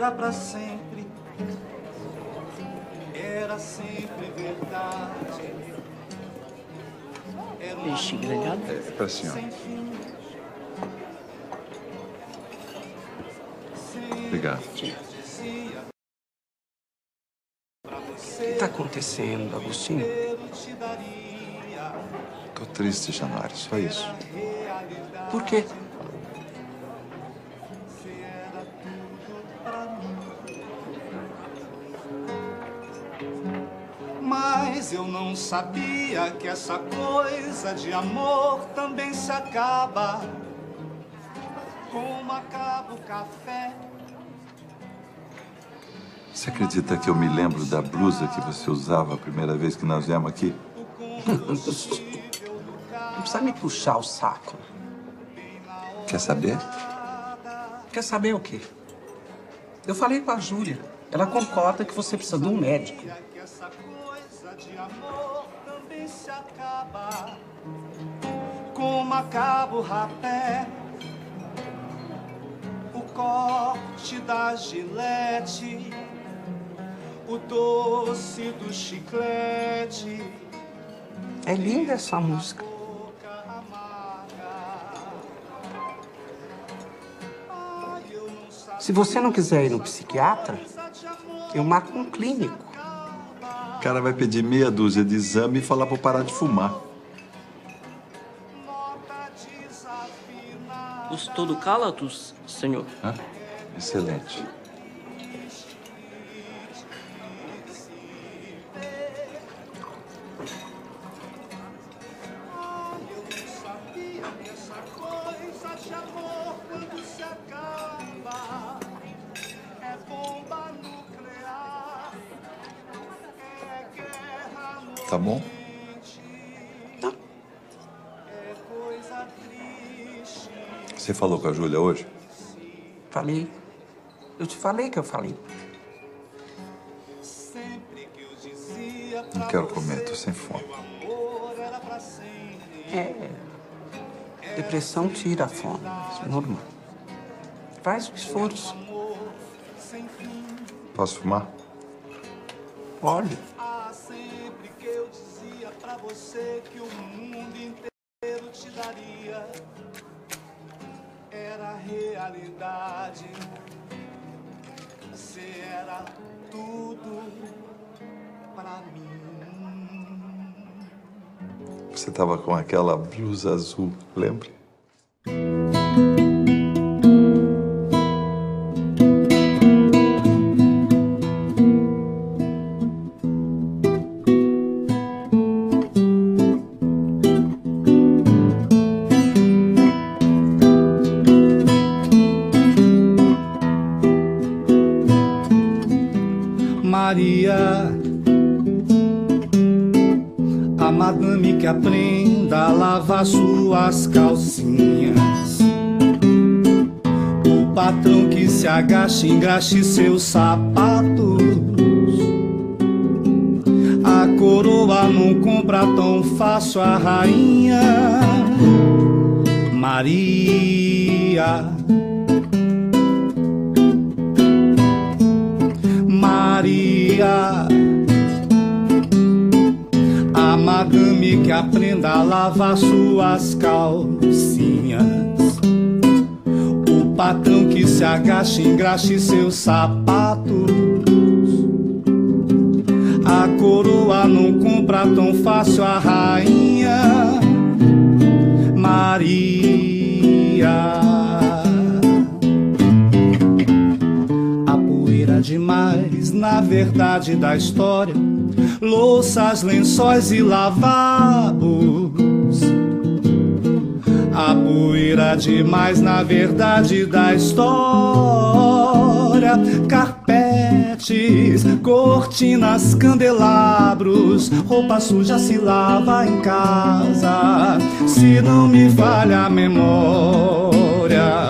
era pra sempre, era sempre verdade. Peixe grelhado? É pra senhora. Obrigado. O que está acontecendo, Agostinho? Tô triste, Januário, só isso. Por quê? Mas eu não sabia que essa coisa de amor também se acaba, como acaba o café. Você acredita que eu me lembro da blusa que você usava a primeira vez que nós viemos aqui? Não precisa me puxar o saco. Quer saber? Quer saber o quê? Eu falei com a Júlia. Ela concorda que você precisa de um médico. Essa coisa de amor também se acaba, como acaba o rapé, o corte da gilete, o doce do chiclete. É linda essa música. Se você não quiser ir no psiquiatra, eu marco um clínico. O cara vai pedir meia dúzia de exame e falar pra eu parar de fumar. Gostou do Cálatos, senhor? Hã? Excelente. Tá bom? Tá. Você falou com a Júlia hoje? Falei. Eu te falei que eu falei. Não quero comer, tô sem fome. É. Depressão tira a fome. Isso é normal. Faz o esforço. Posso fumar? Olha. Sempre que eu dizia pra você que o mundo inteiro te daria, era realidade. Você era tudo pra mim. Você tava com aquela blusa azul, lembra? Maria, a madame que aprenda a lavar suas calcinhas, o patrão que se agache, engraxe seus sapatos, a coroa não compra tão fácil a rainha. Maria, Maria, a madame que aprenda a lavar suas calcinhas, o patrão que se agache, engraxe seus sapatos, a coroa não compra tão fácil a rainha. Maria, demais na verdade da história, louças, lençóis e lavabos. A poeira demais na verdade da história, carpetes, cortinas, candelabros, roupa suja se lava em casa, se não me falha a memória.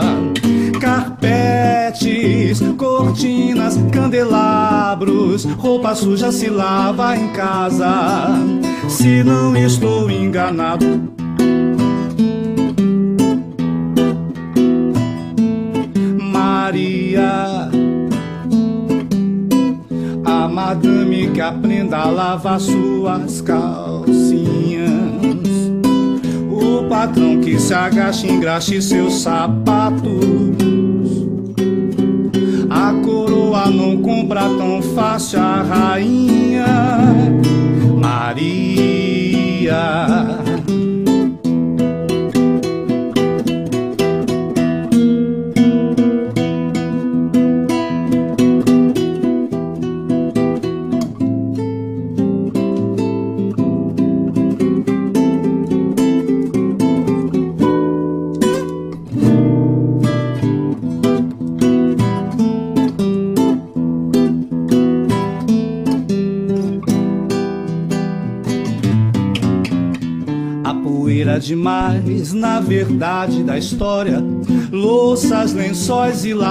Carpetes, cortinas, candelabros, roupa suja se lava em casa, se não estou enganado. Maria, madame que aprenda a lavar suas calcinhas, o patrão que se agache e engraxe seus sapatos, a coroa não compra tão fácil a rainha Maria. Demais, na verdade da história, louças, lençóis e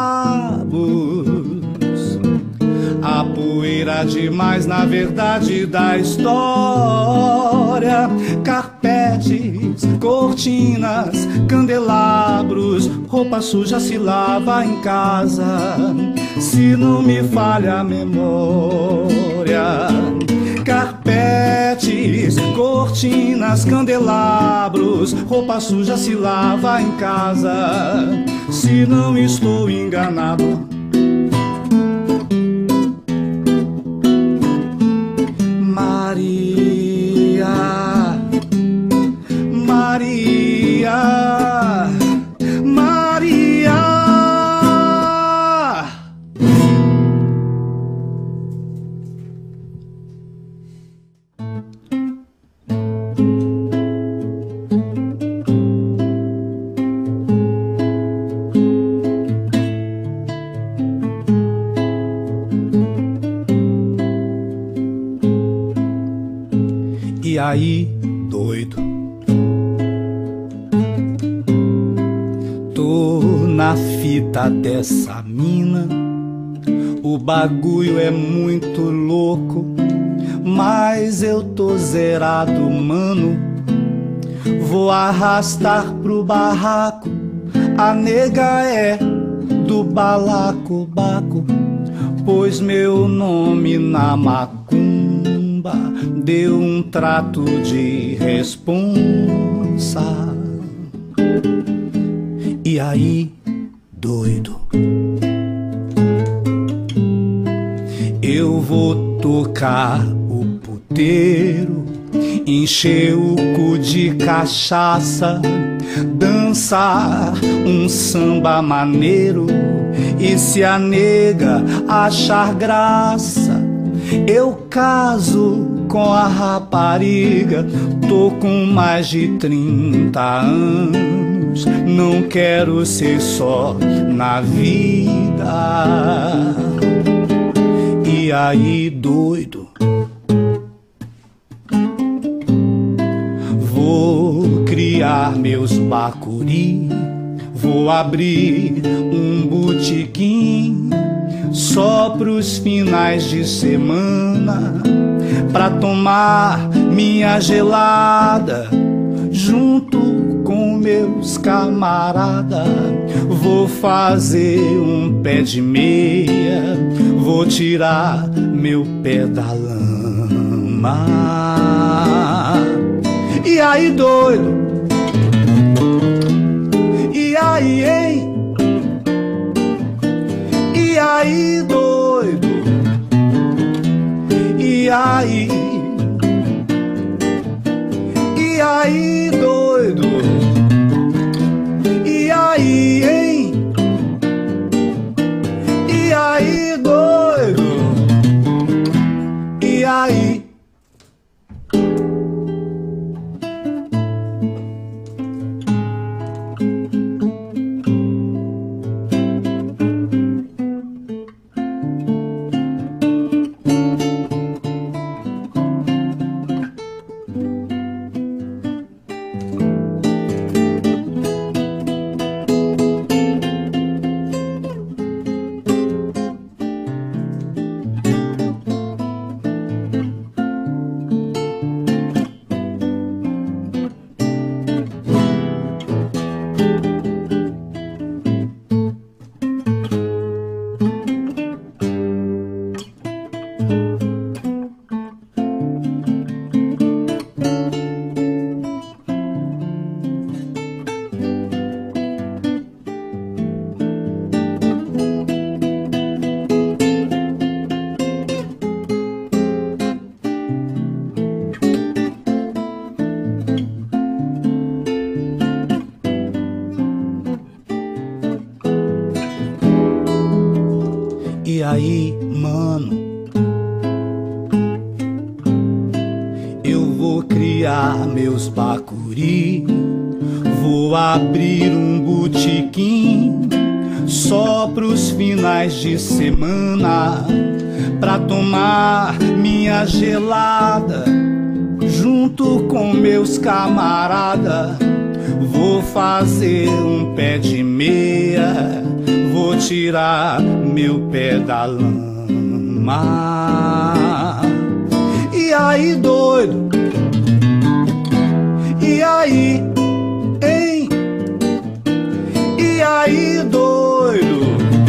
lavabos. A poeira demais, na verdade da história, carpetes, cortinas, candelabros, roupa suja se lava em casa, se não me falha a memória. Carpetes, cortinas, candelabros, roupa suja se lava em casa, se não estou enganado. Maria, Maria, Maria. E aí, doido, tô na fita dessa mina, o bagulho é muito louco, mas eu tô zerado, mano. Vou arrastar pro barraco, a nega é do balacobaco, pois meu nome na macumba deu um trato de responsa. E aí, doido, eu vou tocar o puteiro, encher o cu de cachaça, dançar um samba maneiro, e se a nega achar graça, eu caso com a rapariga. Tô com mais de 30 anos, não quero ser só na vida. E aí, doido, vou criar meus bacuri, vou abrir um botequim só pros finais de semana, pra tomar minha gelada junto com meus camarada. Vou fazer um pé de meia, vou tirar meu pé da lama. E aí, doido? E aí, hein? E aí, doido? E aí? E aí, doido? E aí, hein? E aí, doido? E aí? criar meus bacuri. Vou abrir um botequim só pros finais de semana, pra tomar minha gelada junto com meus camarada. Vou fazer um pé de meia, vou tirar meu pé da lama. E aí, doido? E aí, hein? E aí, doido?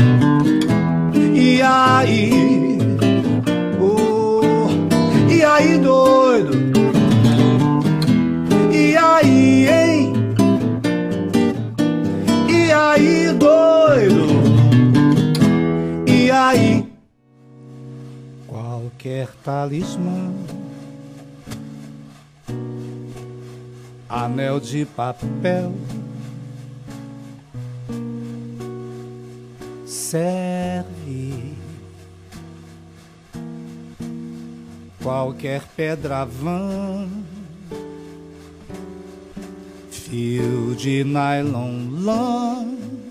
E aí? Oh, e aí, doido? E aí, hein? E aí, doido? E aí? Qualquer talismã, anel de papel, serve. Qualquer pedra vã, fio de nylon lã,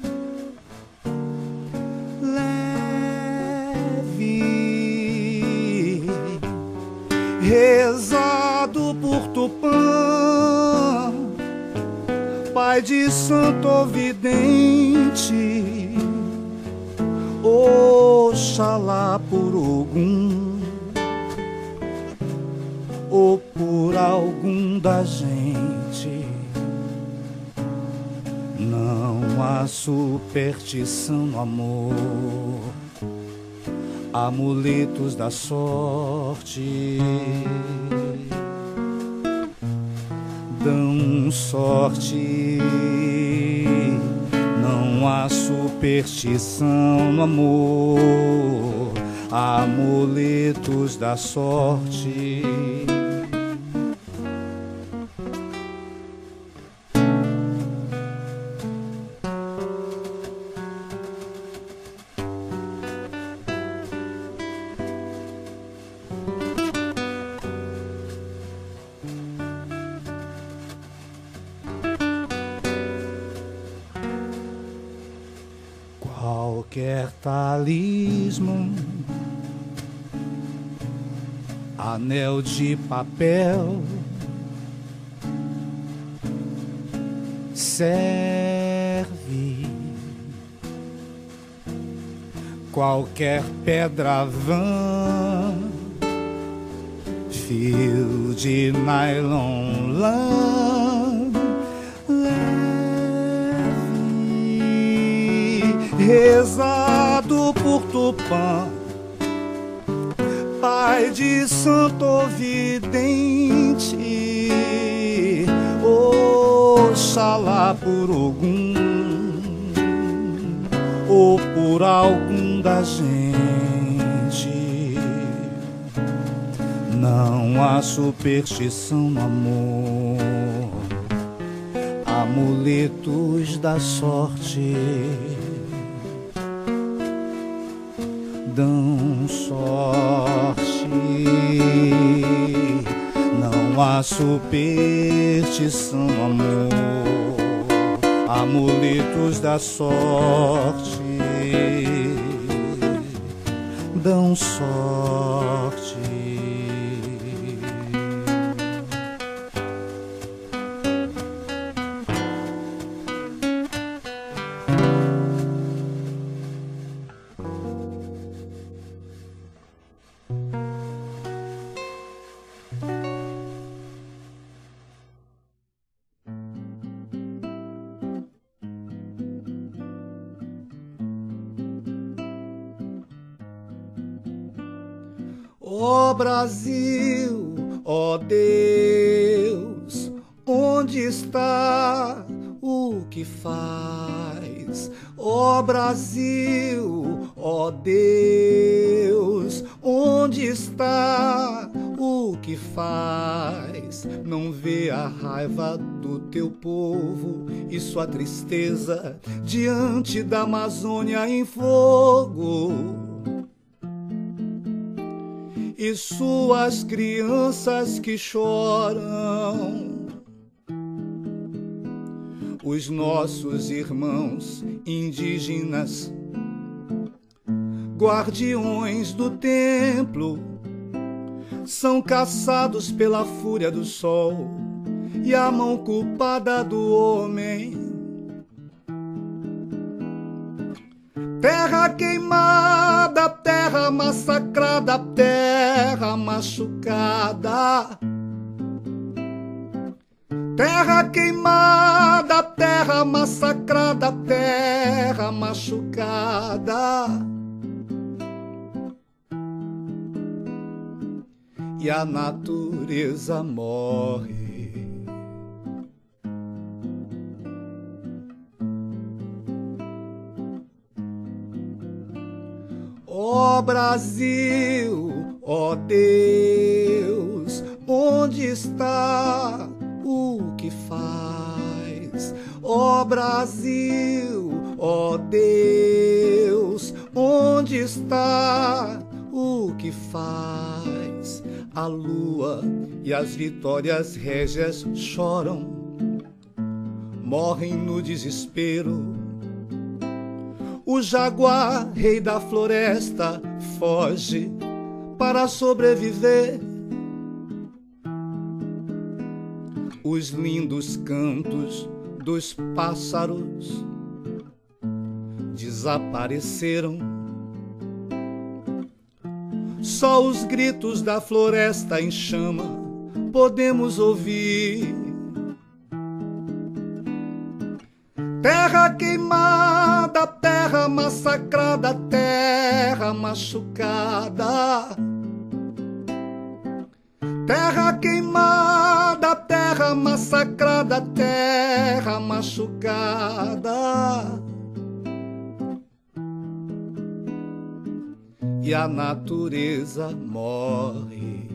leve, rezado por Tupã, pai de santo ovidente, Oxalá por Ogum ou por algum da gente. Não há superstição no amor, amuletos da sorte dão sorte. Não há superstição no amor, amuletos da sorte. Qualquer talismã, anel de papel, serve. Qualquer pedra vã, fio de nylon lã, rezado por Tupã, pai de santo ovidente, Oxalá por Ogum ou por algum da gente. Não há superstição no amor, amuletos da sorte dão sorte. Não há superstição no amor, amuletos da sorte dão sorte. Ó Brasil, ó Deus, onde está o que faz? Ó Brasil, ó Deus, onde está o que faz? Não vê a raiva do teu povo e sua tristeza diante da Amazônia em fogo? e suas crianças que choram. Os nossos irmãos indígenas, guardiões do templo, são caçados pela fúria do sol e a mão culpada do homem. Terra queimada, terra massacrada, terra machucada. Terra queimada, terra massacrada, terra machucada. E a natureza morre. Ó Brasil, ó Deus, onde está o que faz? Ó Brasil, ó Deus, onde está o que faz? A lua e as vitórias régias choram, morrem no desespero. O jaguar, rei da floresta, foge para sobreviver. Os lindos cantos dos pássaros desapareceram. Só os gritos da floresta em chama podemos ouvir. Terra queimada, terra massacrada, terra machucada. Terra queimada, terra massacrada, terra machucada. E a natureza morre.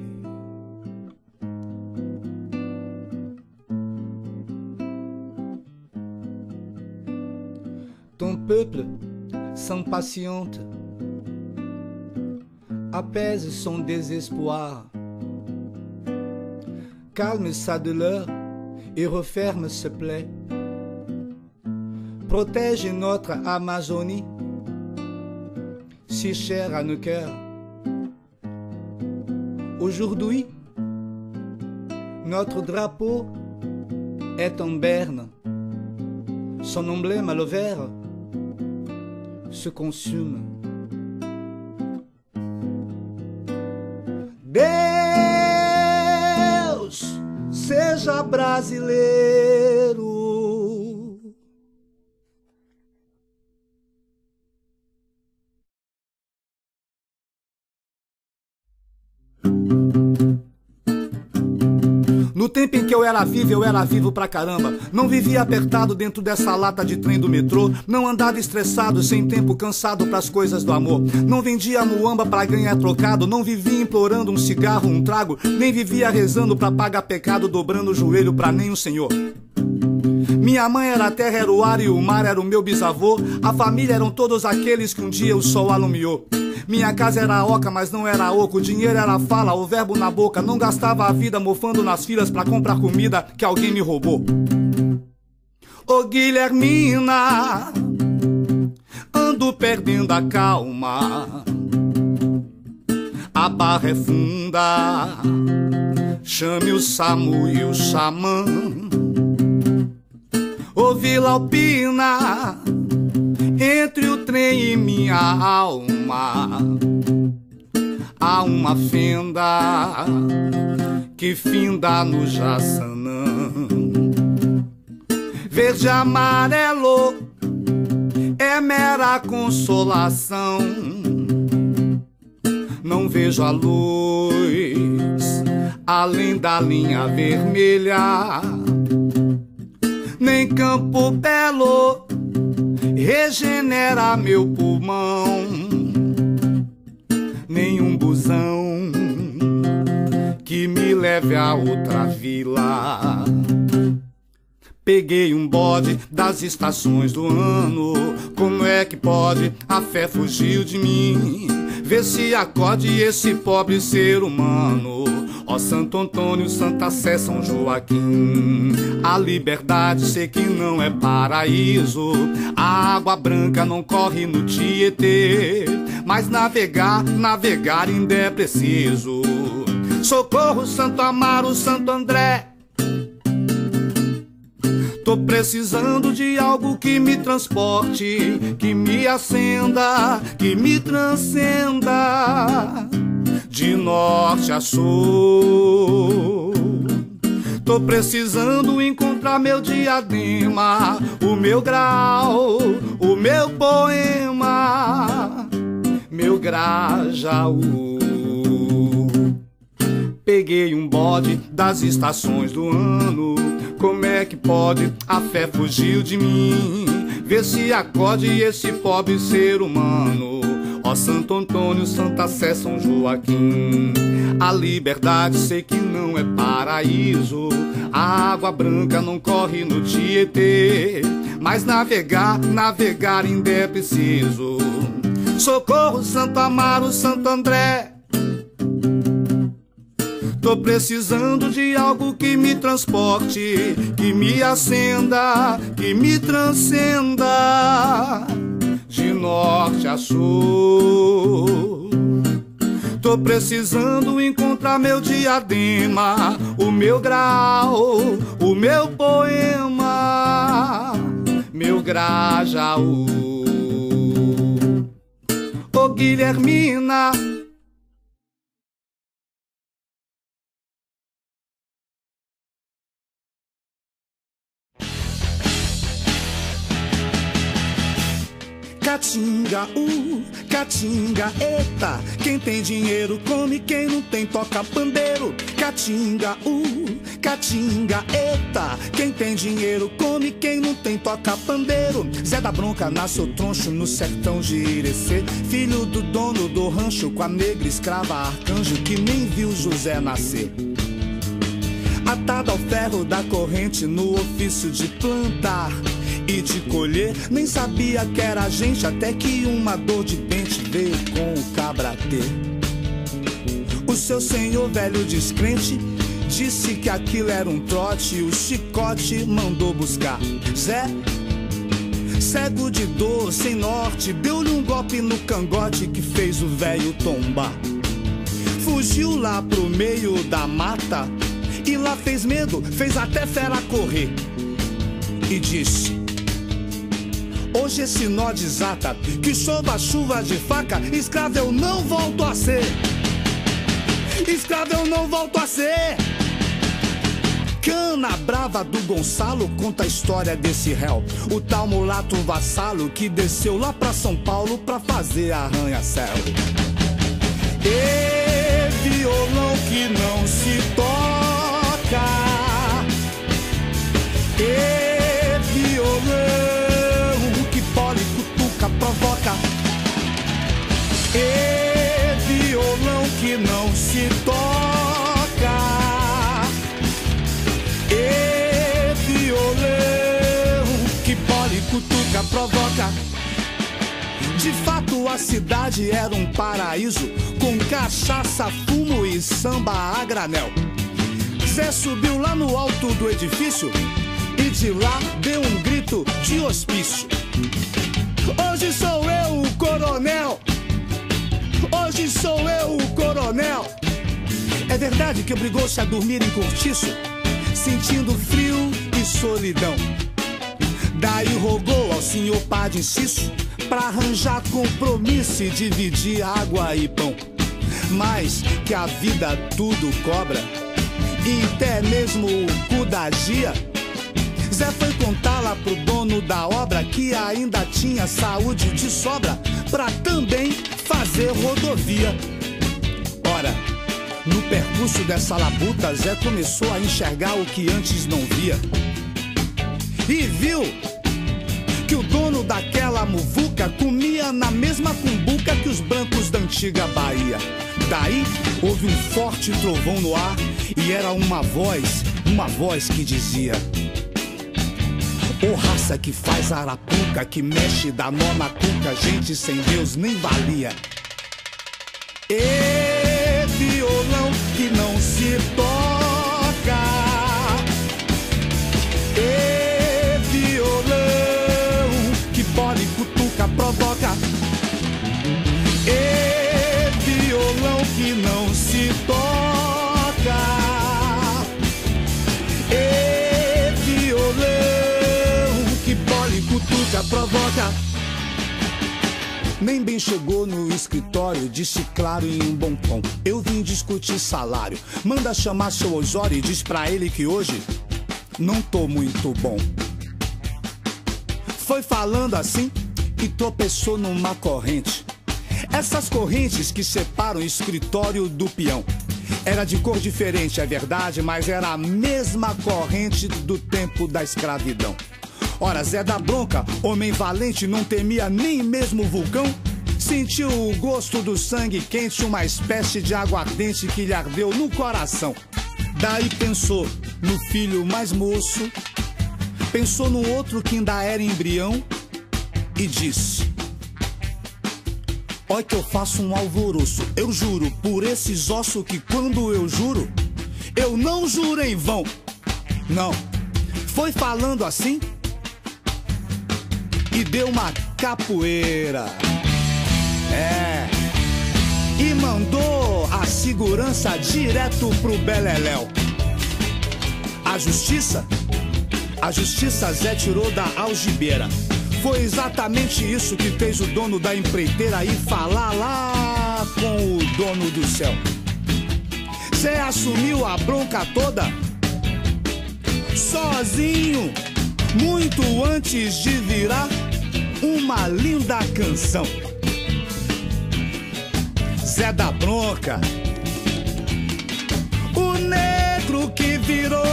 Ton peuple s'impatiente, apaise son désespoir, calme sa douleur et referme ses plaies, protège notre Amazonie, si chère à nos cœurs. Aujourd'hui, notre drapeau est en berne, son emblème à l'ovaire se consume. Deus seja brasileiro. No tempo em que eu era vivo pra caramba. Não vivia apertado dentro dessa lata de trem do metrô. Não andava estressado, sem tempo, cansado pras coisas do amor. Não vendia muamba pra ganhar trocado. Não vivia implorando um cigarro, um trago. Nem vivia rezando pra pagar pecado, dobrando o joelho pra nenhum senhor. Minha mãe era a terra, era o ar e o mar era o meu bisavô. A família eram todos aqueles que um dia o sol alumiou. Minha casa era a oca, mas não era oco. O dinheiro era a fala, o verbo na boca. Não gastava a vida mofando nas filas pra comprar comida que alguém me roubou. Ô Guilhermina, ando perdendo a calma. A barra é funda, chame o SAMU e o xamã. Ô Vila Alpina, entre o trem e minha alma há uma fenda que finda no Jaçanã. Verde e amarelo é mera consolação. Não vejo a luz além da linha vermelha, nem Campo Belo regenera meu pulmão, nenhum busão que me leve a outra vila. Peguei um bode das estações do ano. Como é que pode? A fé fugiu de mim. vê se acode esse pobre ser humano. Ó Santo Antônio, Santa Sé, São Joaquim, a liberdade sei que não é paraíso. A água branca não corre no Tietê, mas navegar ainda é preciso. Socorro, Santo Amaro, Santo André, tô precisando de algo que me transporte, que me acenda, que me transcenda de norte a sul. Tô precisando encontrar meu diadema, o meu grau, o meu poema, meu Grajaú. Peguei um bode das estações do ano, como é que pode? A fé fugiu de mim. Vê se acode esse pobre ser humano. Ó Santo Antônio, Santa Sé, São Joaquim, a liberdade sei que não é paraíso. A água branca não corre no Tietê, mas navegar ainda é preciso. Socorro, Santo Amaro, Santo André, tô precisando de algo que me transporte, que me acenda, que me transcenda de norte a sul. Tô precisando encontrar meu diadema, o meu grau, o meu poema, meu Grajaú. Ô Guilhermina, Caatinga, Caatinga, eita, quem tem dinheiro come, quem não tem toca pandeiro. Caatinga, Caatinga, eita, quem tem dinheiro come, quem não tem toca pandeiro. Zé da Bronca nasceu troncho no sertão de Irecê, filho do dono do rancho com a negra escrava Arcanjo, que nem viu José nascer. Atado ao ferro da corrente no ofício de plantar e de colher, nem sabia que era gente, até que uma dor de dente veio com o cabratê. O seu senhor velho descrente disse que aquilo era um trote, e o chicote mandou buscar. Zé, cego de dor, sem norte, deu-lhe um golpe no cangote que fez o velho tombar. Fugiu lá pro meio da mata e lá fez medo, fez até fera correr e disse: hoje esse nó desata, que chova chuva de faca, escravo eu não volto a ser. Escravo eu não volto a ser. Cana Brava do Gonçalo conta a história desse réu, o tal mulato vassalo que desceu lá pra São Paulo pra fazer arranha-céu. E violão que não se toca, e violão que pole, cutuca, provoca, e violão que não se toca, e violão que pole, cutuca, provoca. De fato a cidade era um paraíso, com cachaça, fumo e samba a granel. Zé subiu lá no alto do edifício e de lá deu um grito de hospício: hoje sou eu o coronel, hoje sou eu o coronel. É verdade que obrigou-se a dormir em cortiço, sentindo frio e solidão. Daí rogou ao senhor Padre Inciso pra arranjar compromisso e dividir água e pão. Mas que a vida tudo cobra, e até mesmo o cu da gia. Zé foi contar lá pro dono da obra que ainda tinha saúde de sobra pra também fazer rodovia. Ora, no percurso dessa labuta, Zé começou a enxergar o que antes não via. E viu que o dono daquela muvuca comia na mesma cumbuca que os brancos da antiga Bahia. Daí houve um forte trovão no ar e era uma voz que dizia: ô raça que faz arapuca, que mexe dá nó na cuca, gente sem Deus nem valia. E violão que não se toca. E violão que bola e cutuca, provoca. E violão que não se toca. E violão que bola e cutuca, provoca. Nem bem chegou no escritório, disse claro em um bom tom: eu vim discutir salário. Manda chamar seu Osório e diz pra ele que hoje não tô muito bom. Foi falando assim e tropeçou numa corrente. Essas correntes que separam o escritório do peão. Era de cor diferente, é verdade, mas era a mesma corrente do tempo da escravidão. Ora, Zé da Bronca, homem valente, não temia nem mesmo o vulcão. Sentiu o gosto do sangue quente, uma espécie de aguardente que lhe ardeu no coração. Daí pensou no filho mais moço, pensou no outro que ainda era embrião e disse: olha que eu faço um alvoroço, eu juro por esses ossos que quando eu juro, eu não juro em vão. Não, foi falando assim e deu uma capoeira. E mandou a segurança direto pro beleléu. A justiça Zé tirou da algibeira. Foi exatamente isso que fez o dono da empreiteira ir falar lá com o dono do céu. Zé assumiu a bronca toda sozinho, muito antes de virar uma linda canção. Zé da Bronca, o negro que virou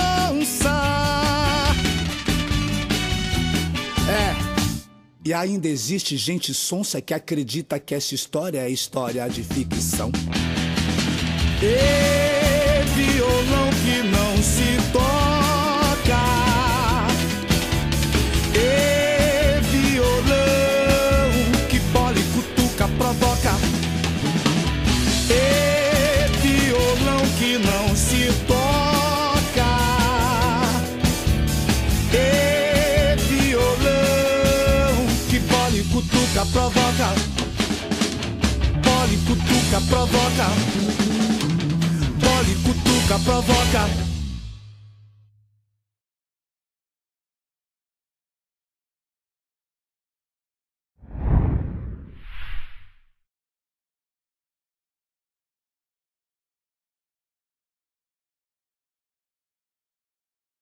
onça. E ainda existe gente sonsa que acredita que essa história é história de ficção. E violão que não se toca. E violão que bola e cutuca, provoca. E violão que não se toca. E violão que bola e cutuca, provoca. Bola e cutuca, provoca. Bola e cutuca, provoca.